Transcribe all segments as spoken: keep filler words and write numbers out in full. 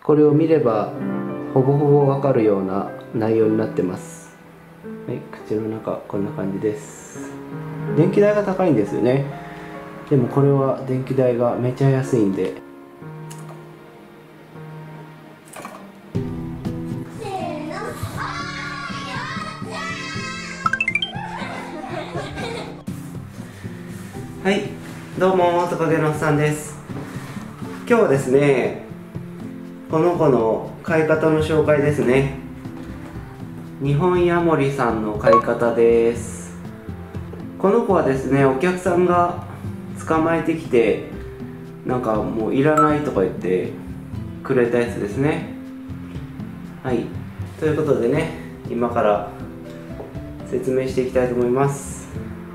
これを見ればほぼほぼわかるような内容になってます。はい、口の中こんな感じです。電気代が高いんですよね。でもこれは電気代がめちゃ安いんで、はい、どうもトカゲのおっさんです。今日はですね、この子の飼い方の紹介ですね。日本ヤモリさんの飼い方です。この子はですね、お客さんが捕まえてきて、なんかもういらないとか言ってくれたやつですね。はい、ということでね、今から説明していきたいと思います。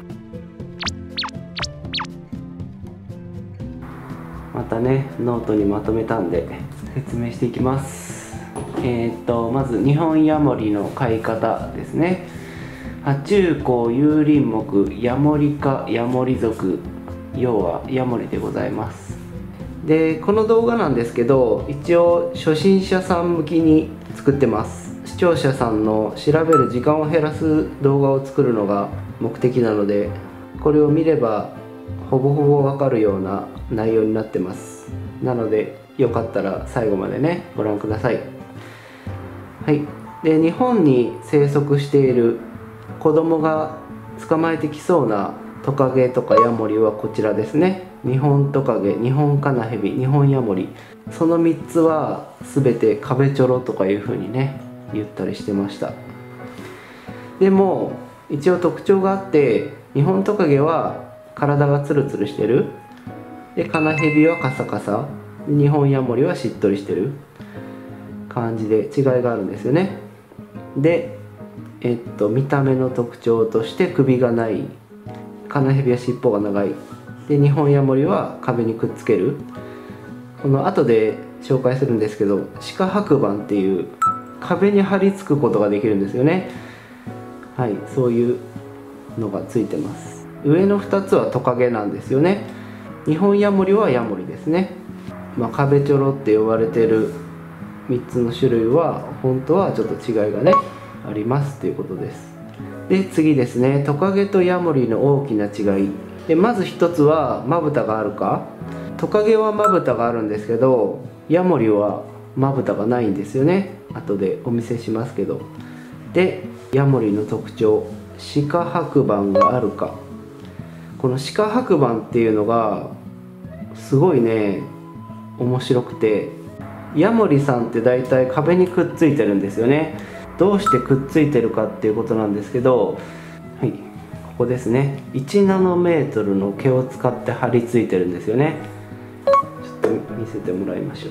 またね、ノートにまとめたんで説明していきます。えー、っとまず日本ヤモリの飼い方ですね。爬虫綱有林目ヤモリ科ヤモリ属、要はヤモリでございます。でこの動画なんですけど、一応初心者さん向きに作ってます。視聴者さんの調べる時間を減らす動画を作るのが目的なので、これを見ればほぼほぼわかるような内容になってます。なのでよかったら最後までねご覧ください。はい、で日本に生息している子供が捕まえてきそうなトカゲとかヤモリはこちらですね。日本トカゲ、日本カナヘビ、日本ヤモリ、そのみっつは全てカベチョロとかいう風にね言ったりしてました。でも一応特徴があって、日本トカゲは体がツルツルしてる、でカナヘビはカサカサ、日本ヤモリはしっとりしてる感じで違いがあるんですよね。でえっと見た目の特徴として首がない、カナヘビは尻尾が長い、で日本ヤモリは壁にくっつける、この後で紹介するんですけど、歯科白板っていう壁に貼り付くことができるんですよね。はい、そういうのがついてます。上のふたつはトカゲなんですよね。日本ヤモリはヤモリですね。まあ、カベチョロって呼ばれてるみっつの種類は本当はちょっと違いがねありますということです。で次ですね、トカゲとヤモリの大きな違いで、まずひとつはまぶたがあるか。トカゲはまぶたがあるんですけど、ヤモリはまぶたがないんですよね。後でお見せしますけど。でヤモリの特徴、歯科白板があるか。この歯科白板っていうのがすごいね面白くて、ヤモリさんってだいたい壁にくっついてるんですよね。どうしてくっついてるかっていうことなんですけど、はい、ここですね、いちナノメートルの毛を使って貼り付いてるんですよね。ちょっと見せてもらいましょう。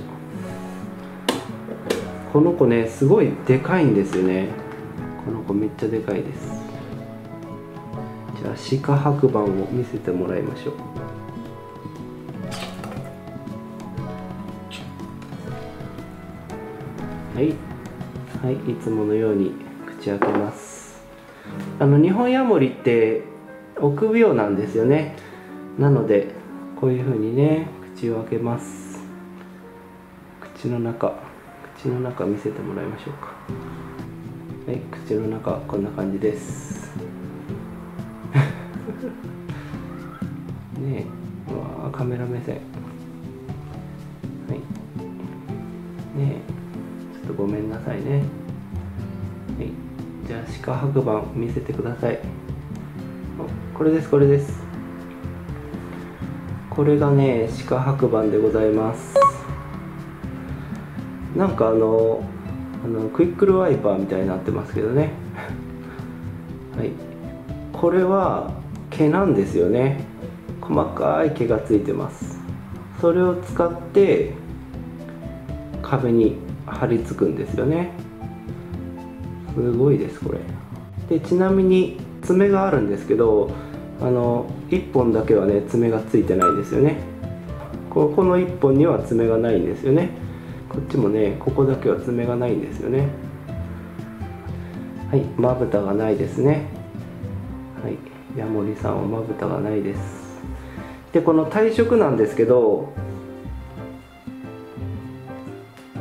この子ねすごいでかいんですよね。この子めっちゃでかいです。じゃあ歯科白板を見せてもらいましょう。はい、はい、いつものように口開けます。あの日本ヤモリって臆病なんですよね。なのでこういう風にね口を開けます。口の中口の中見せてもらいましょうか。はい、口の中こんな感じですねえ、うわーカメラ目線。はいねえ、ちょっとごめんなさいね。はい、じゃあ歯科白板見せてください。これですこれです。これがね歯科白板でございます。なんかあのあのクイックルワイパーみたいになってますけどねはい、これは毛なんですよね。細かい毛がついてます。それを使って壁に貼り付くんですよね。すごいですこれ。でちなみに爪があるんですけど、あのいっぽんだけはね爪がついてないんですよね。ここのいっぽんには爪がないんですよね。こっちもねここだけは爪がないんですよね。はい、まぶたがないですね。はい、ヤモリさんはまぶたがないです。でこの体色なんですけど、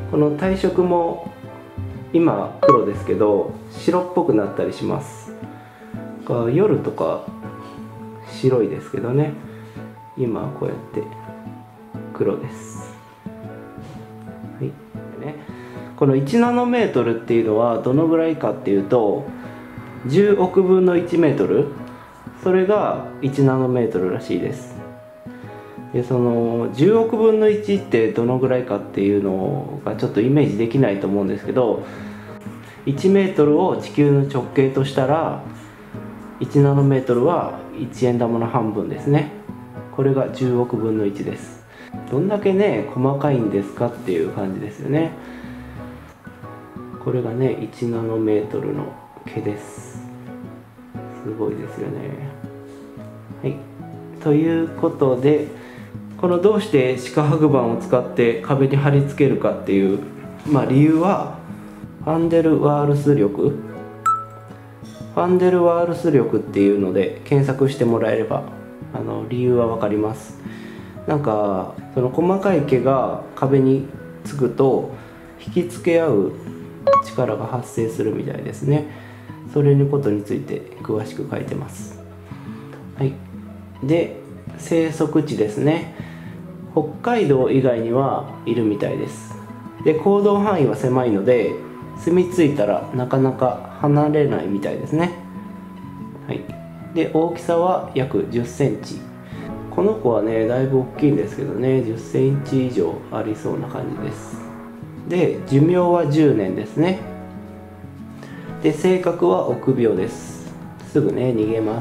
この体色も今黒ですけど白っぽくなったりします。夜とか白いですけどね、今はこうやって黒です。はい、ね、このいちナノメートルっていうのはどのぐらいかっていうとじゅうおくぶんのいちメートル、それがいちナノメートルらしいです。でそのじゅうおくぶんのいちってどのぐらいかっていうのがちょっとイメージできないと思うんですけど、いちメートルを地球の直径としたらいちナノメートルはいちえん玉の半分ですね。これがじゅうおくぶんのいちです。どんだけね細かいんですかっていう感じですよね。これがねいちナノメートルの毛です。すごいですよね。はい、ということで、このどうして四価白板を使って壁に貼り付けるかっていう、まあ、理由はファンデルワールス力ファンデルワールス力っていうので検索してもらえればあの理由は分かります。なんかその細かい毛が壁につくと引き付け合う力が発生するみたいですね。それのことについて詳しく書いてます。はい、で生息地ですね。北海道以外にはいるみたいです。で行動範囲は狭いので住み着いたらなかなか離れないみたいですね。はい、で大きさは約じゅっセンチ。この子はねだいぶ大きいんですけどね、じゅっセンチ以上ありそうな感じです。で寿命はじゅうねんですね。で性格は臆病です。すぐね逃げます。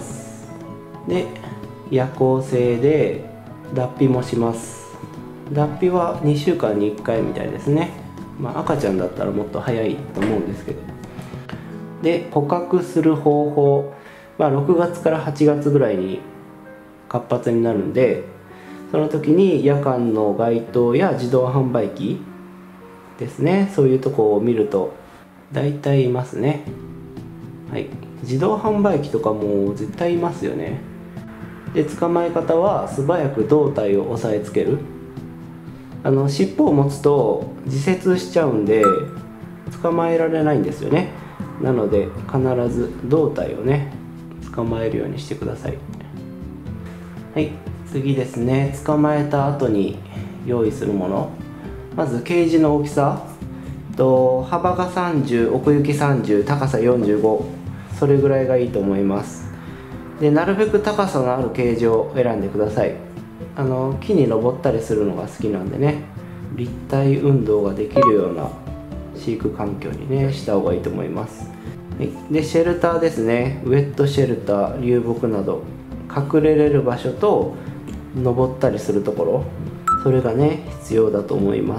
で夜行性で脱皮もします。脱皮はにしゅうかんにいっかいみたいですね。まあ、赤ちゃんだったらもっと早いと思うんですけど。で捕獲する方法、まあ、ろくがつからはちがつぐらいに活発になるんで、その時に夜間の街灯や自動販売機ですね、そういうとこを見ると大体いますね。はい、自動販売機とかも絶対いますよね。で捕まえ方は素早く胴体を押さえつける。あの尻尾を持つと自節しちゃうんで捕まえられないんですよね。なので必ず胴体をね捕まえるようにしてください。はい、次ですね。捕まえた後に用意するもの、まずケージの大きさと幅がさんじゅう、奥行きさんじゅう、高さよんじゅうご、それぐらいがいいと思います。でなるべく高さのあるケージを選んでください。あの木に登ったりするのが好きなんでね、立体運動ができるような飼育環境にねした方がいいと思います。はい、でシェルターですね。ウェットシェルター、流木など隠れれる場所と登ったりするところ、それがね必要だと思います。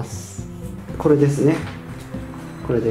これですね、これです。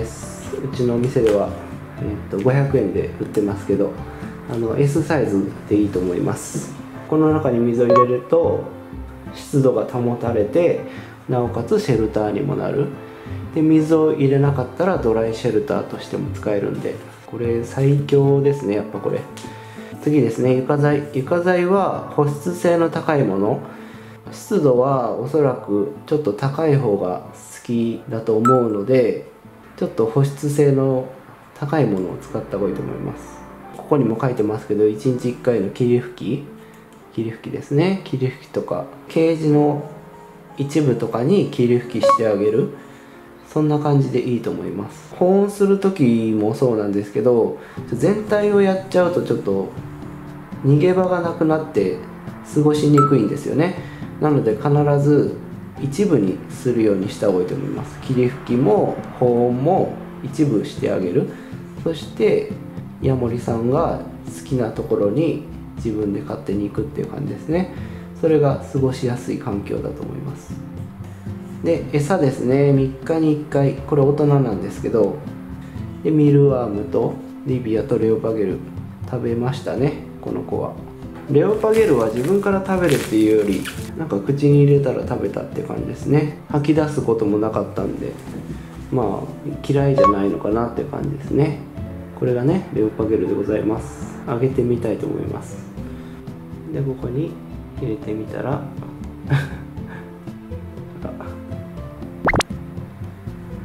うちのお店では、えー、とごひゃくえんで売ってますけど、あの エス サイズでいいと思います。この中に水を入れると湿度が保たれて、なおかつシェルターにもなる。で水を入れなかったらドライシェルターとしても使えるんで、これ最強ですね。やっぱこれ。次ですね、床材。床材は保湿性の高いもの。湿度はおそらくちょっと高い方が好きだと思うので、ちょっと保湿性の高いものを使った方がいいと思います。ここにも書いてますけど、いちにちいっかいの霧吹き霧吹きですね。霧吹きとかケージの一部とかに霧吹きしてあげる、そんな感じでいいと思います。保温する時もそうなんですけど、全体をやっちゃうとちょっと逃げ場がなくなって過ごしにくいんですよね。なので必ず一部にするようにした方がいいと思います。霧吹きも保温も一部してあげる。そしてヤモリさんが好きなところに自分で勝手に行くっていう感じですね。それが過ごしやすい環境だと思います。で餌ですね。みっかにいっかい、これ大人なんですけど、でミルワームとリビアとレオパゲル食べましたね。この子はレオパゲルは自分から食べるっていうより、なんか口に入れたら食べたって感じですね。吐き出すこともなかったんで、まあ嫌いじゃないのかなっていう感じですね。これがねレオパゲルでございます。揚げてみたいと思います。でここに入れてみたら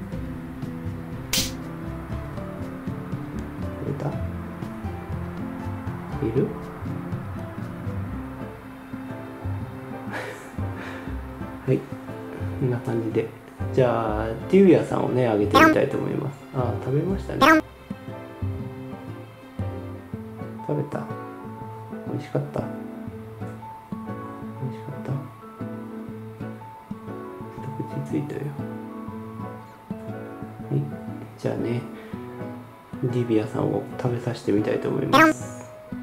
た？いる？はい、こんな感じで、じゃあデューヤさんをねあげてみたいと思います。あ、食べましたね。食べた？美味しかった？美味しかった？一口ついたよ。はい、じゃあね、ディビアさんを食べさせてみたいと思います。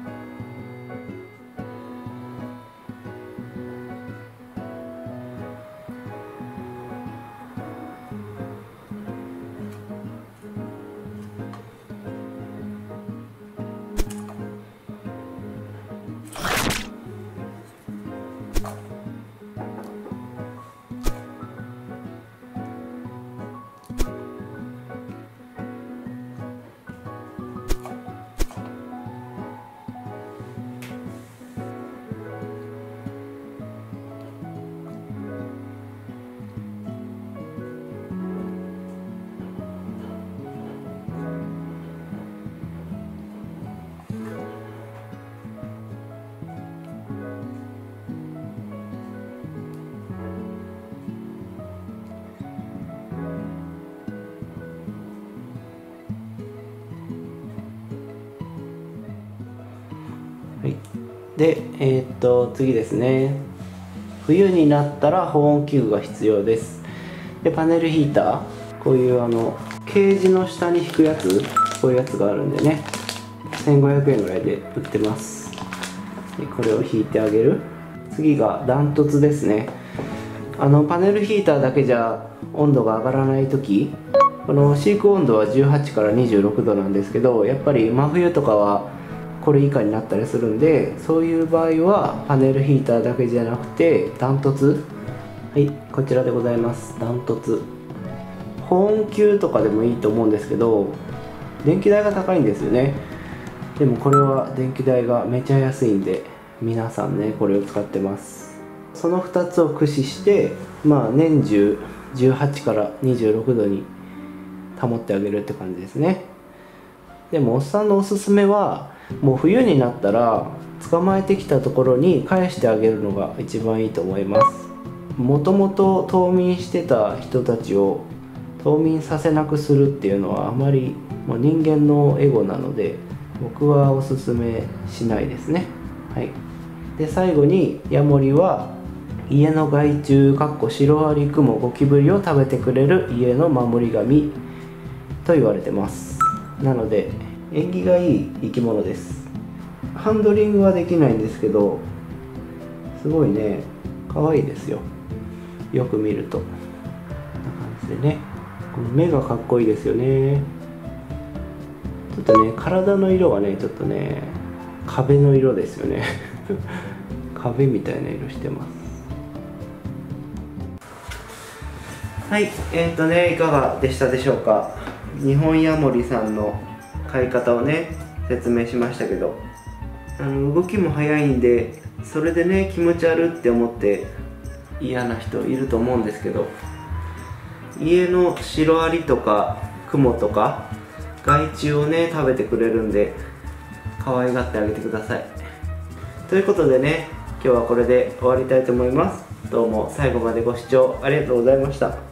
はい、で、えー、っと次ですね。冬になったら保温器具が必要です。でパネルヒーター、こういうあのケージの下に引くやつ、こういうやつがあるんでね、せんごひゃくえんぐらいで売ってます。でこれを引いてあげる。次がダントツですね。あのパネルヒーターだけじゃ温度が上がらない時、この飼育温度はじゅうはちからにじゅうろくどなんですけど、やっぱり真冬とかはこれ以下になったりするんで、そういう場合はパネルヒーターだけじゃなくてダントツ、はい、こちらでございます。ダントツ保温球とかでもいいと思うんですけど、電気代が高いんですよね。でもこれは電気代がめちゃ安いんで、皆さんねこれを使ってます。そのふたつを駆使して、まあ年中じゅうはちからにじゅうろくどに保ってあげるって感じですね。でもおっさんのおすすめは、もう冬になったら捕まえてきたところに返してあげるのが一番いいと思います。もともと冬眠してた人たちを冬眠させなくするっていうのはあまりもう人間のエゴなので、僕はおすすめしないですね。はい、で最後にヤモリは家の害虫かっこシロアリクモゴキブリを食べてくれる家の守り神と言われてます。なので縁起がいい生き物です。ハンドリングはできないんですけど、すごいね可愛いですよ。よく見るとこんな感じでね、この目がかっこいいですよね。ちょっとね体の色はねちょっとね壁の色ですよね壁みたいな色してます。はい、えーとねいかがでしたでしょうか。日本ヤモリさんの飼い方をね説明しましたけど、あの動きも速いんで、それでね気持ち悪って思って嫌な人いると思うんですけど、家のシロアリとかクモとか害虫をね食べてくれるんで可愛がってあげてください。ということでね、今日はこれで終わりたいと思います。どうも最後までご視聴ありがとうございました。